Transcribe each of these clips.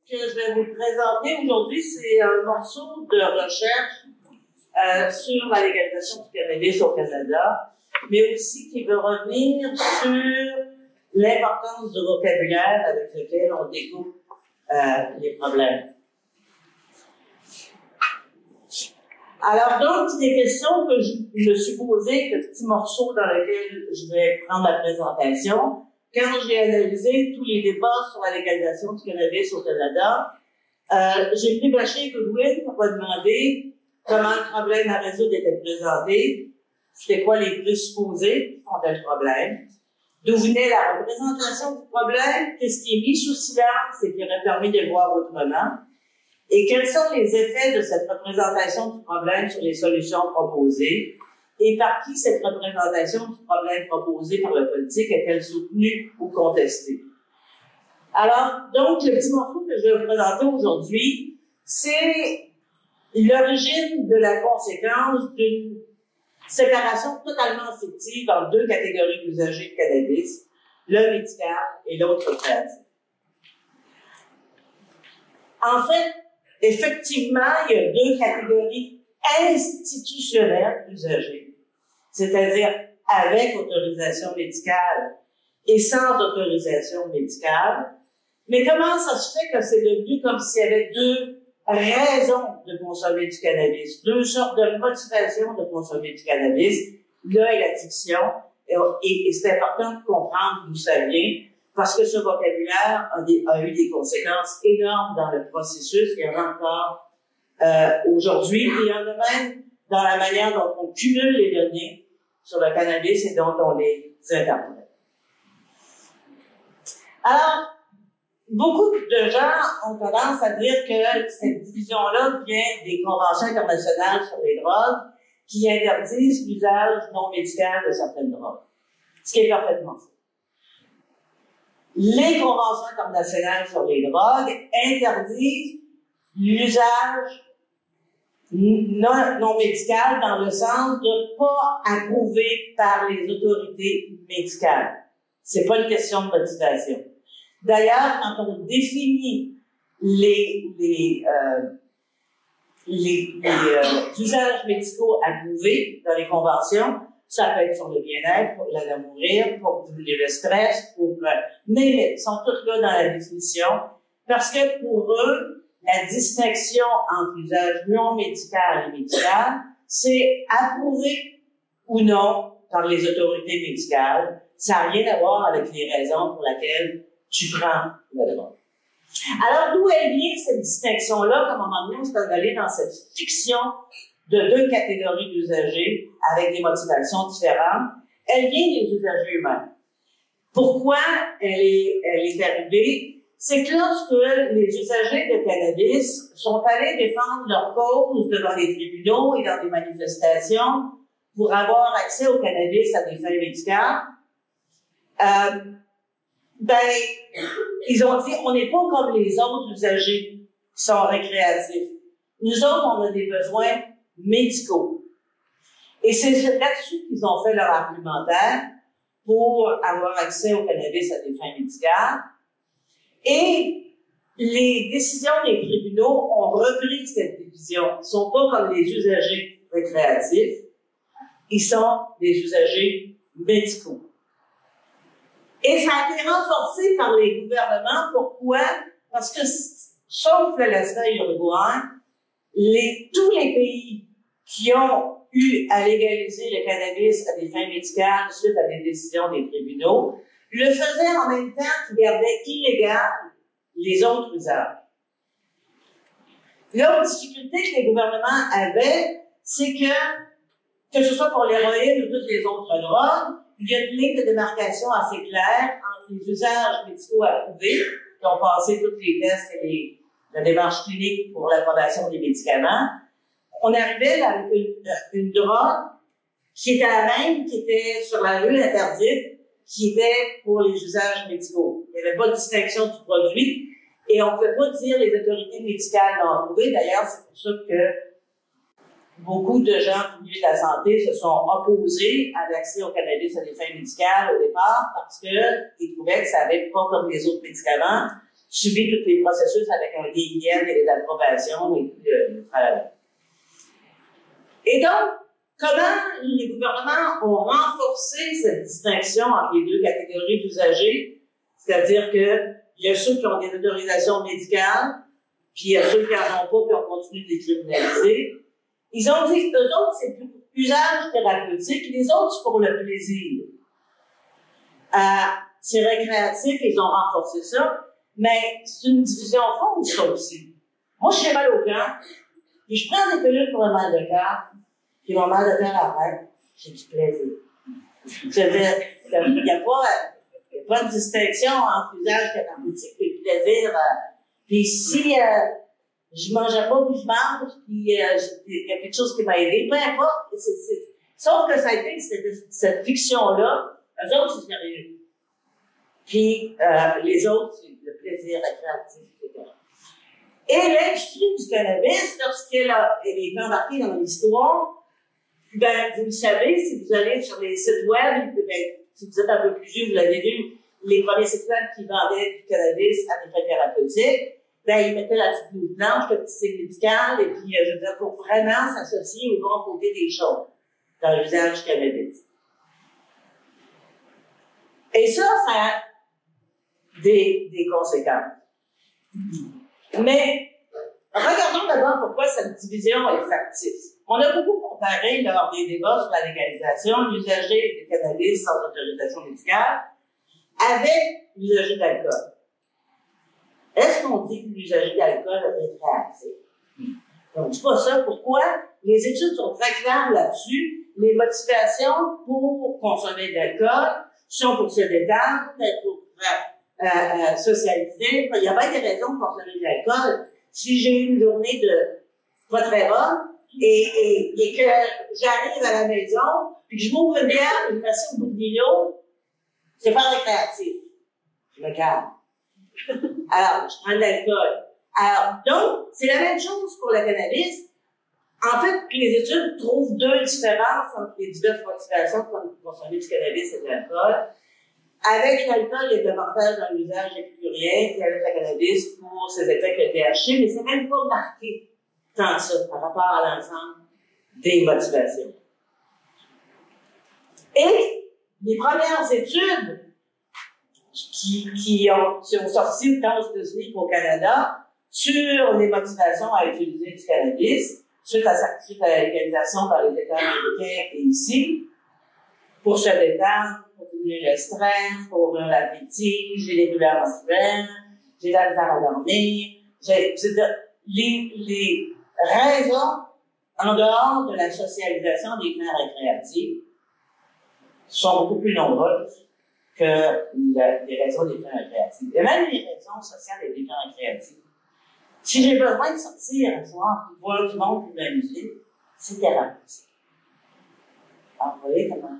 que je vais vous présenter aujourd'hui, c'est un morceau de recherche sur la légalisation du cannabis au Canada, mais aussi qui veut revenir sur l'importance du vocabulaire avec lequel on découpe les problèmes. Alors, donc, des questions que je me suis posées, le petit morceau dans lequel je vais prendre la présentation, quand j'ai analysé tous les débats sur la légalisation du cannabis au Canada, j'ai pris Bachir Goodwin pour me demander comment le problème à résoudre était présenté, c'était quoi les présupposés qui font le problème, d'où venait la représentation du problème, qu'est-ce qui est mis sous silence et qui aurait permis de le voir autrement, et quels sont les effets de cette représentation du problème sur les solutions proposées, et par qui cette représentation du problème proposée par le politique est-elle soutenue ou contestée. Alors, donc, le petit morceau que je vais vous présenter aujourd'hui, c'est l'origine de la conséquence d'une séparation totalement fictive entre deux catégories d'usagers de cannabis, le médical et l'autre récréatif. En fait, effectivement, il y a deux catégories institutionnelles d'usagers, c'est-à-dire avec autorisation médicale et sans autorisation médicale. Mais comment ça se fait que c'est devenu comme s'il y avait deux raisons de consommer du cannabis, deux sortes de motivations de consommer du cannabis, là est la fiction, et c'est important de comprendre d'où ça vient, parce que ce vocabulaire a eu des conséquences énormes dans le processus, il y en a encore aujourd'hui, et il y en a même dans la manière dont on cumule les données sur le cannabis et dont on les interprète. Alors, beaucoup de gens ont tendance à dire que cette division-là vient des conventions internationales sur les drogues qui interdisent l'usage non médical de certaines drogues, ce qui est parfaitement faux. Les conventions internationales sur les drogues interdisent l'usage non médical dans le sens de pas approuvé par les autorités médicales. C'est pas une question de motivation. D'ailleurs, quand on définit les usages médicaux approuvés dans les conventions, ça peut être sur le bien-être, pour la mourir, pour le stress, mais ils sont tous là dans la définition, parce que pour eux, la distinction entre l'usage non médical et médical, c'est approuvé ou non par les autorités médicales. Ça n'a rien à voir avec les raisons pour lesquelles tu prends la drogue. Alors, d'où elle vient cette distinction-là, qu'à un moment donné, on s'est allé dans cette fiction de deux catégories d'usagers avec des motivations différentes? Elle vient des usagers eux-mêmes. Pourquoi elle est arrivée? C'est que lorsque les usagers de cannabis sont allés défendre leur cause devant les tribunaux et dans des manifestations pour avoir accès au cannabis à des fins médicales, ils ont dit, on n'est pas comme les autres usagers qui sont récréatifs. Nous autres, on a des besoins médicaux. Et c'est là-dessus qu'ils ont fait leur argumentaire pour avoir accès au cannabis à des fins médicales. Et les décisions des tribunaux ont repris cette division. Ils ne sont pas comme les usagers récréatifs, ils sont des usagers médicaux. Et ça a été renforcé par les gouvernements. Pourquoi? Parce que, sauf l'aspect uruguayen, tous les pays qui ont eu à légaliser le cannabis à des fins médicales suite à des décisions des tribunaux, le faisaient en même temps qu'ils gardaient illégal les autres usages. L'autre difficulté que les gouvernements avaient, c'est que ce soit pour l'héroïne ou toutes les autres drogues, il y a une ligne de démarcation assez claire entre les usages médicaux approuvés, qui ont passé tous les tests et la démarche clinique pour l'approbation des médicaments. On arrivait avec une drogue qui était la même, qui était sur la rue interdite, qui était pour les usages médicaux. Il n'y avait pas de distinction du produit et on ne pouvait pas dire les autorités médicales l'ont approuvé. D'ailleurs, c'est pour ça que beaucoup de gens du milieu de la santé se sont opposés à l'accès au cannabis à des fins médicales au départ parce qu'ils trouvaient que ça n'avait pas comme les autres médicaments subi tous les processus avec un DIN et les approbations et tout le travail. Et donc, comment les gouvernements ont renforcé cette distinction entre les deux catégories d'usagers, c'est-à-dire que il y a ceux qui ont des autorisations médicales, puis il y a ceux qui n'en ont pas, puis on continue de les criminaliser. Ils ont dit que eux autres, c'est pour usage thérapeutique, les autres, c'est pour le plaisir. C'est récréatif, ils ont renforcé ça, mais c'est une division fausse, ça aussi. Moi, j'ai mal au cœur, puis je prends des pilules pour le mal de cœur, puis mon mal de cœur arrête, j'ai du plaisir. Je veux dire, il n'y a pas de distinction entre usage thérapeutique et plaisir. Puis si je mangeais pas, puis je mange, puis il y a quelque chose qui m'a aidé, peu importe. Sauf que ça a été cette fiction-là, eux autres, c'est sérieux. Puis les autres, c'est le plaisir récréatif, etc. Et l'industrie du cannabis, lorsqu'elle est embarquée dans l'histoire, ben, vous le savez, si vous allez sur les sites web, ben, si vous êtes un peu plus vieux, vous l'avez vu, les premiers sites web qui vendaient du cannabis à des fins thérapeutiques, ben, ils mettaient la petite blouse blanche, le petit signe médical, et puis, je veux dire, pour vraiment s'associer au bon côté des choses dans l'usage du cannabis. Et ça a des conséquences. Mais, regardons d'abord pourquoi cette division est factice. On a beaucoup comparé lors des débats sur la légalisation l'usager de cannabis sans autorisation médicale avec l'usager d'alcool. Est-ce qu'on dit que l'usager d'alcool est récréatif? On ne dit pas ça. Pourquoi? Les études sont très claires là-dessus. Les motivations pour consommer de l'alcool sont pour se détendre, pour socialiser. Il y a bien des raisons pour consommer de l'alcool. Si j'ai une journée de pas très bonne, et que j'arrive à la maison, puis que je m'ouvre une bière, une m'assieds au bout de l'îlot, c'est pas récréatif. Je me calme. Alors, je prends de l'alcool. Alors, donc, c'est la même chose pour le cannabis. En fait, les études trouvent deux différences entre les diverses motivations pour consommer du cannabis et de l'alcool. Avec l'alcool, il y a davantage dans l'usage épicurien qu'avec le cannabis pour ses effets avec le THC, mais c'est même pas marqué tant ça par rapport à l'ensemble des motivations. Et les premières études qui ont sorti tant aux États-Unis qu'au Canada sur les motivations à utiliser du cannabis, suite à la légalisation dans les États américains et ici, pour se détendre, pour diminuer le stress, pour ouvrir l'appétit, j'ai des douleurs menstruelles, j'ai de la misère à dormir, les raisons en dehors de la socialisation des fins récréatives sont beaucoup plus nombreuses que les raisons des fins récréatives. Et même les raisons sociales et des fins récréatives. Si j'ai besoin de sortir un soir pour voir du monde pour m'amuser, c'est thérapeutique. Alors, vous voyez comment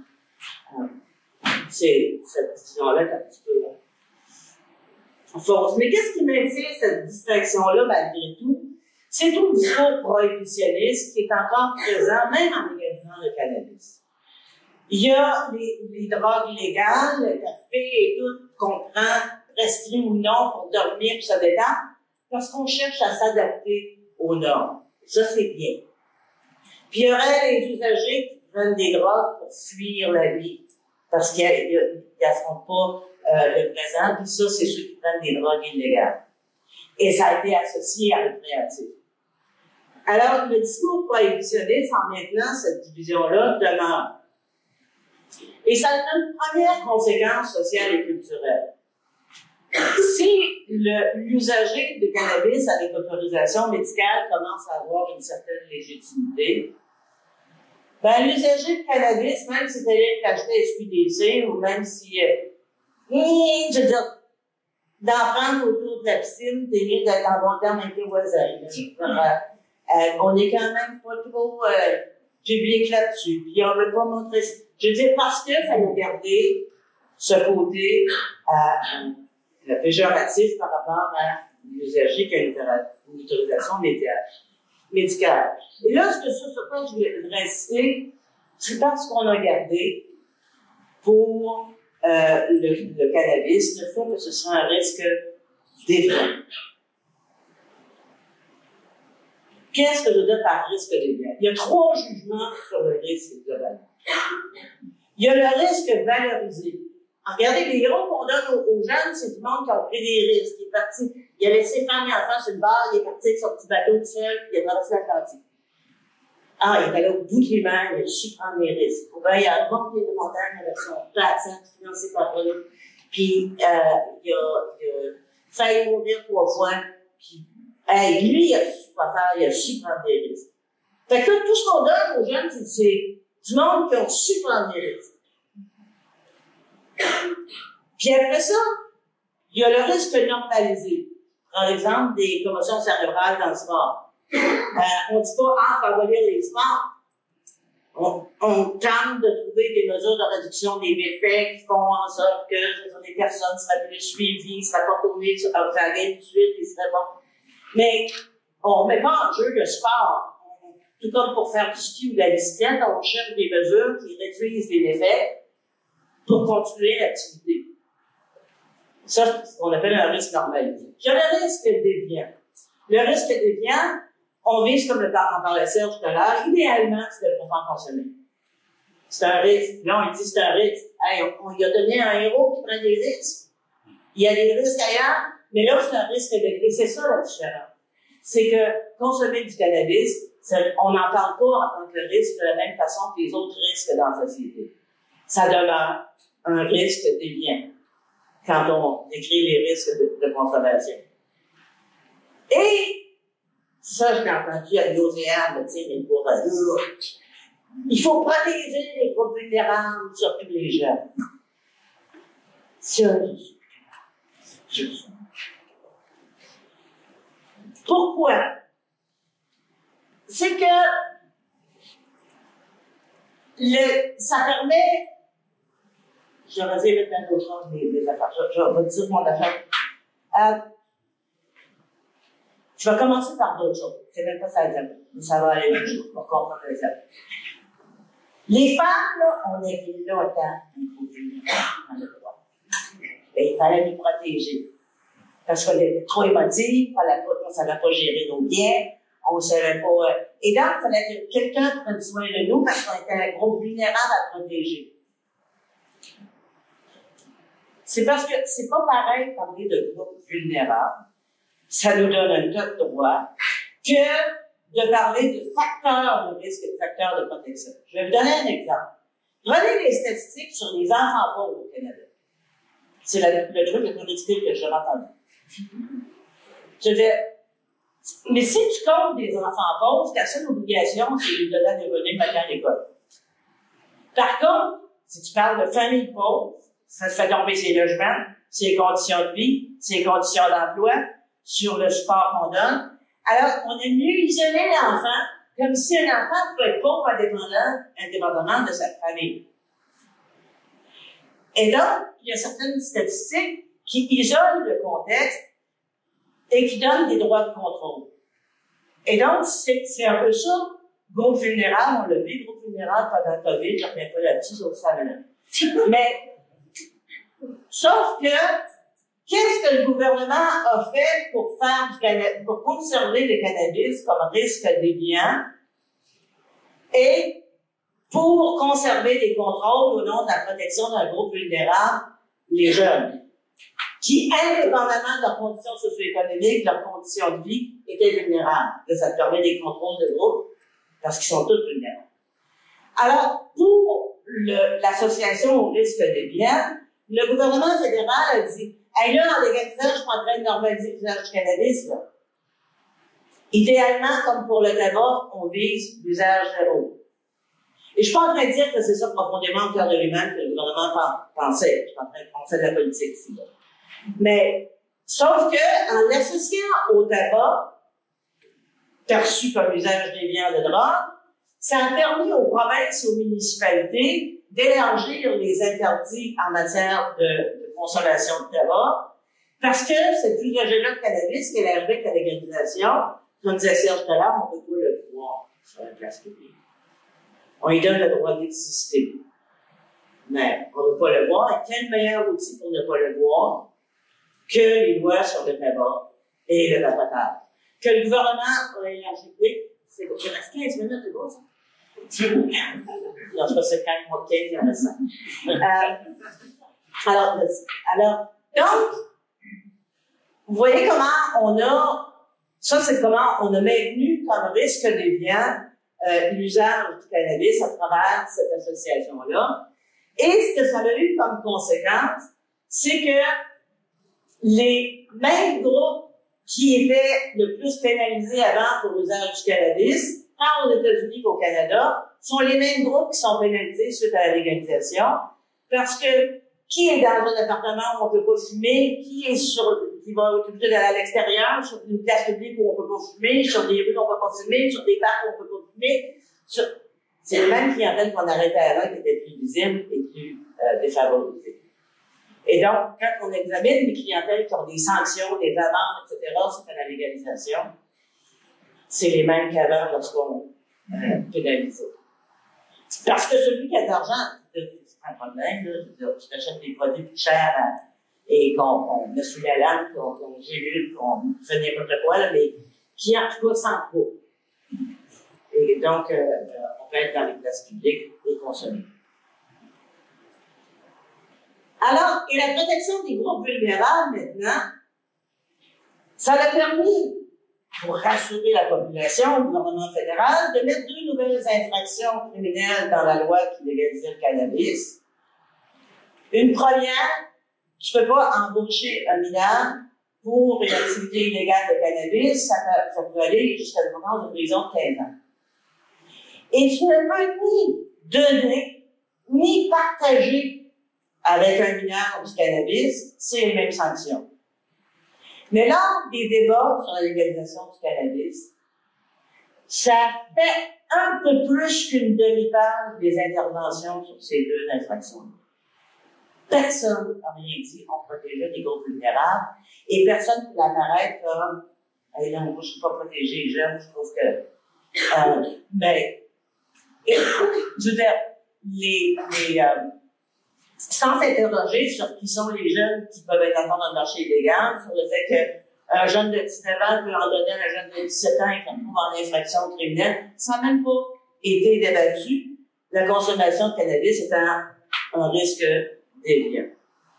cette distinction-là est un petit peu fausse. Mais qu'est-ce qui maintient cette distinction-là malgré tout? C'est tout le discours prohibitionniste qui est encore présent, même en légalisant le cannabis. Il y a les drogues légales, le café et tout, qu'on prend, prescrit ou non, pour dormir, pour se détendre, parce qu'on cherche à s'adapter aux normes. Ça, c'est bien. Puis il y aurait les usagers qui prennent des drogues pour fuir la vie, parce qu'ils n'affrontent pas le présent, puis ça, c'est ceux qui prennent des drogues illégales. Et ça a été associé à récréatif. Alors, le discours prohibitionniste, en maintenant cette division-là, demeure. Et ça a une première conséquence sociale et culturelle. Si l'usager de cannabis avec autorisation médicale commence à avoir une certaine légitimité, ben, l'usager de cannabis, même si c'est acheté SQDC, ou même si, je veux dire, d'en prendre autour de la piscine, t'es mieux d'être en bon terme avec tes voisins. On est quand même pas trop public là-dessus, puis on veut pas montrer ça. Je veux dire, parce que ça nous garder ce côté péjoratif par rapport à l'usager qui a une autorisation médicale. Et là, sur quoi je voudrais insister, c'est parce qu'on a gardé pour le cannabis le fait que ce soit un risque déviant. Qu'est-ce que je veux dire par risque déviant? Il y a 3 jugements sur le risque global. Il y a le risque valorisé. Regardez, les héros qu'on donne aux jeunes, c'est du monde qui a pris des risques. Il est parti, il a laissé femmes et enfants sur le bar, il est parti avec son petit bateau tout seul, puis il a traversé l'Atlantique. Ah, il est allé au bout de lui-même, il a su prendre des risques. Il a monté les montagnes avec son placement financé par eux. Puis, il a failli mourir 3 fois. Puis, lui, il a su quoi faire, il a su prendre des risques. Fait que tout ce qu'on donne aux jeunes, c'est du monde qui a su prendre des risques. Puis après ça, il y a le risque normalisé. Par exemple, des commotions cérébrales dans le sport. On ne dit pas, faut abolir les sports. On tente de trouver des mesures de réduction des méfaits qui font en sorte que les personnes seraient plus suivies, seraient pas tournées sur leur travail tout de suite, et seraient bon. Mais on ne met pas en jeu le sport. Tout comme pour faire du ski ou de la bicyclette, on cherche des mesures qui réduisent les méfaits pour continuer l'activité. Ça, c'est ce qu'on appelle un risque normalisé. Puis il y a le risque déviant. Le risque déviant, on vise, comme on parlait Serge tout à l'heure, idéalement, c'est de ne pas consommer. C'est un risque. Là, on dit c'est un risque. Hey, on lui a donné un héros qui prend des risques. Il y a des risques ailleurs, mais là, c'est un risque déviant. C'est ça la différence. C'est que consommer du cannabis, on n'en parle pas en tant que risque de la même façon que les autres risques dans la société. Ça demeure un risque déviant quand on décrit les risques de consommation. Et ça, je l'ai entendu à l'OCR, mais pour il faut protéger les groupes vulnérables, surtout les jeunes. Ça, juste. Pourquoi? C'est que ça permet, je vais dire plein d'autres choses des affaires, je vais dire mon affaire. Je vais commencer par d'autres choses. C'est même pas ça l'examen, mais ça va aller même chose pour comprendre l'examen. Les femmes, là, on est vu longtemps dans le droit. Et il fallait nous protéger. Parce qu'on était trop émotifs, on ne savait pas gérer nos biens, on ne savait pas. Et donc, il fallait que quelqu'un prenne soin de nous parce qu'on était un groupe vulnérable à protéger. C'est parce que c'est pas pareil de parler de groupe vulnérable. Ça nous donne un tas de droits que de parler de facteurs de risque et de facteurs de protection. Je vais vous donner un exemple. Prenez les statistiques sur les enfants pauvres au Canada. C'est le truc le plus ridicule que j'ai entendu. Je veux dire, mais si tu comptes des enfants pauvres, ta seule obligation, c'est de lui donner des revenus maintenant à l'école. Par contre, si tu parles de familles pauvres, ça te fait tomber ses logements, ses conditions de vie, ses conditions d'emploi, sur le support qu'on donne. Alors, on est mieux isoler l'enfant, comme si un enfant peut être pauvre indépendamment de sa famille. Et donc, il y a certaines statistiques qui isolent le contexte et qui donnent des droits de contrôle. Et donc, c'est un peu ça, groupe vulnérable, on l'a vu, groupe vulnérable pendant le COVID, je ne reviens pas là-dessus, sauf ça maintenant. Mais, sauf que, qu'est-ce que le gouvernement a fait pour pour conserver le cannabis comme risque déviant et pour conserver des contrôles au nom de la protection d'un groupe vulnérable, les jeunes, qui, indépendamment de leurs conditions socio-économiques, de leurs conditions de vie, étaient vulnérables. Là, ça permet des contrôles de groupe parce qu'ils sont tous vulnérables. Alors, pour l'association au risque déviant, le gouvernement fédéral a dit hey, là, en légalisant, je suis en train de normaliser l'usage du cannabis, là. Idéalement, comme pour le tabac, on vise l'usage zéro. Et je suis pas en train de dire que c'est ça profondément au cœur de lui-même que le gouvernement pensait. Je suis en train de penser de la politique ici. Là. Mais, sauf que, en l'associant au tabac, perçu comme usage déviant de drogue, ça a permis aux provinces et aux municipalités d'élargir les interdits en matière de consommation de tabac, parce que cet usage-là de cannabis qui est arrivé à la légalisation, comme disait Serge tout à l'heure, on ne peut pas le voir sur la place publique. On lui donne le droit d'exister. Mais on ne peut pas le voir. Et quel meilleur outil pour ne pas le voir que les lois sur le tabac et le vapotage. Que le gouvernement a élargi. Oui, c'est 15 minutes, c'est bon, ça? Non, je pense que c'est quand même 15, il y en a 5. Alors, donc, vous voyez comment on a, ça c'est comment on a maintenu comme risque déviant l'usage du cannabis à travers cette association-là. Et ce que ça a eu comme conséquence, c'est que les mêmes groupes qui étaient le plus pénalisés avant pour l'usage du cannabis, tant aux États-Unis qu'au Canada, sont les mêmes groupes qui sont pénalisés suite à la légalisation, parce que qui est dans un appartement où on peut pas fumer, qui va être obligé d'aller à l'extérieur, sur une place publique où on peut pas fumer, sur des rues où on peut pas fumer, sur des parcs où on peut pas fumer, c'est le même clientèle qu'on arrêtait avant qui était plus visible et plus défavorisée. Et donc, quand on examine les clientèles qui ont des sanctions, des amendes, etc., suite à la légalisation, c'est les mêmes qu'avant lorsqu'on pénalisait. Parce que celui qui a de l'argent, c'est un problème, là, tu t'achètes des produits plus chers et qu'on met sous la lampe, qu'on gélule, qu'on fait n'importe quoi, là, mais qui en tout cas s'en trouve. Et donc, on peut être dans les places publiques et consommer. Alors, et la protection des groupes vulnérables, maintenant, ça a permis, pour rassurer la population, au gouvernement fédéral, de mettre 2 nouvelles infractions criminelles dans la loi qui légisait le cannabis. Une première, tu ne peux pas embaucher un mineur pour une activité illégale de cannabis, ça peut aller jusqu'à une sentence de prison de 15 ans. Et tu ne peux ni donner, ni partager avec un mineur du cannabis, c'est les mêmes sanctions. Mais lors des débats sur la légalisation du cannabis, ça fait un peu plus qu'une demi-page des interventions sur ces 2 infractions. Personne n'a rien dit, on protégeait les groupes vulnérables, et personne ne peut apparaître comme hey, non, moi, je ne suis pas protégé les jeunes, je trouve que. Mais, je veux dire, sans s'interroger sur qui sont les jeunes qui peuvent être encore dans le marché illégal, sur le fait qu'un jeune de 19 ans peut en donner à un jeune de 17 ans et qu'on trouve en infraction criminelle, ça n'a même pas été débattu, la consommation de cannabis étant un risque déviant.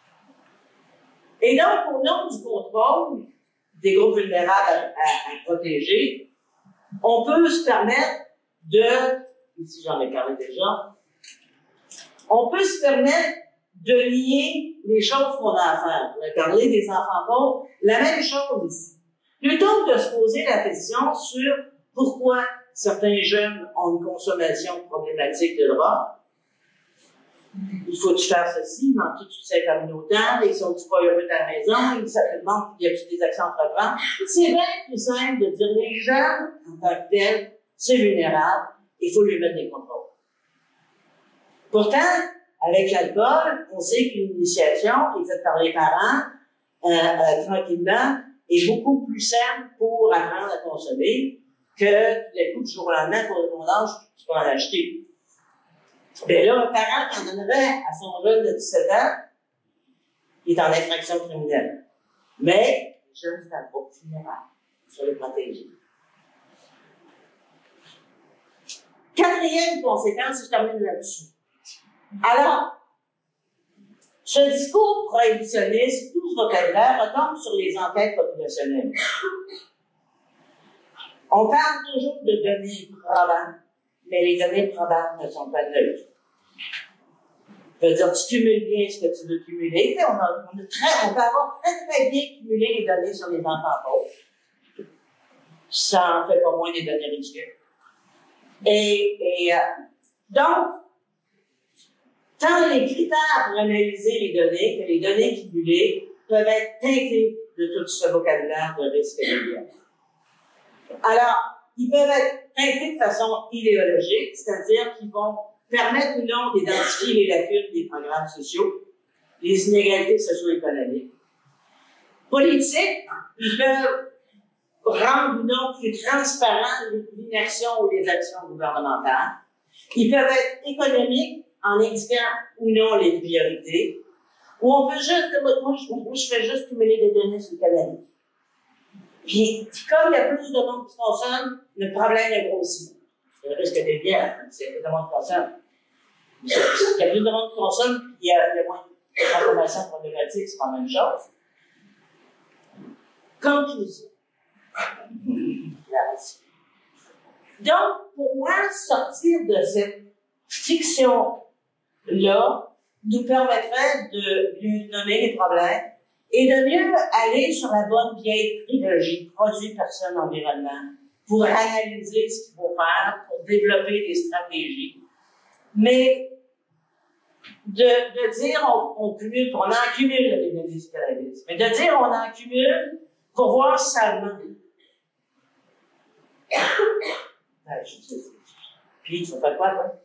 Et donc, au nom du contrôle des groupes vulnérables à protéger, on peut se permettre ici j'en ai parlé déjà, on peut se permettre de lier les choses qu'on a à faire. On a parlé des enfants pauvres, la même chose ici. Plutôt que de se poser la question sur pourquoi certains jeunes ont une consommation problématique de drogue, il faut-tu faire ceci, manquer tout ça communautaire, ils sont-ils pas heureux de la maison, ils s'appellent, il y a des actions à entreprendre. C'est bien plus simple de dire les jeunes, en tant que tels, c'est vulnérable, il faut lui mettre des contrôles. Pourtant, avec l'alcool, on sait qu'une initiation qui est faite par les parents, tranquillement, est beaucoup plus simple pour apprendre à consommer que le coup du jour au lendemain, pour ton âge, tu peux en acheter. Mais là, un parent qui en donnerait à son jeune de 17 ans, il est en infraction criminelle. Mais, les jeunes, c'est un groupe vulnérable. Il faut les protéger. Quatrième conséquence, je termine là-dessus. Alors, ce discours prohibitionniste, tout ce vocabulaire retombe sur les enquêtes populationnelles. On parle toujours de données probantes, mais les données probantes ne sont pas neutres. Ça veut dire, tu cumules bien ce que tu veux cumuler. On peut avoir très bien cumulé les données sur les enfants pauvres. Ça en fait pas moins des données ridicules. Donc, tant les critères pour analyser les données que les données cumulées peuvent être teintées de tout ce vocabulaire de risque déviant. Alors, ils peuvent être teintés de façon idéologique, c'est-à-dire qu'ils vont permettre ou non d'identifier les lacunes des programmes sociaux, les inégalités socio-économiques. Politiques, ils peuvent rendre ou non plus transparent l'inaction ou les actions gouvernementales. Ils peuvent être économiques en indiquant ou non les priorités. où on peut juste, moi, je fais juste cumuler des données sur le cannabis. Puis, comme il y a plus de monde qui consomme, le problème est grossi. Le risque des bières, c'est plus de monde qui consomme. Il y a plus de monde qui consomme, puis il y a moins de consommation problématique, c'est pas la même chose. Conclusion. Donc, pour moi, sortir de cette fiction-là nous permettrait de lui nommer les problèmes et de mieux aller sur la bonne vieille trilogie, produit, personne, environnement, pour analyser ce qu'il faut faire, pour développer des stratégies. Mais de dire on cumule, on en cumule le bénéfice du cannabis, mais de dire on en cumule pour voir si ça manque. Puis, tu fais quoi, toi?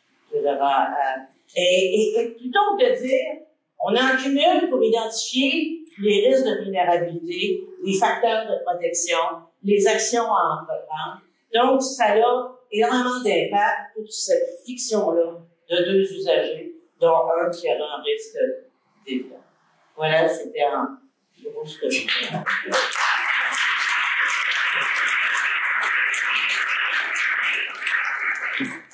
Et plutôt que de dire, on en cumule pour identifier les risques de vulnérabilité, les facteurs de protection, les actions à entreprendre. Donc, ça a énormément d'impact, toute cette fiction-là de deux usagers, dont un qui aura un risque d'évitement. Voilà, c'était un gros ce que je fais.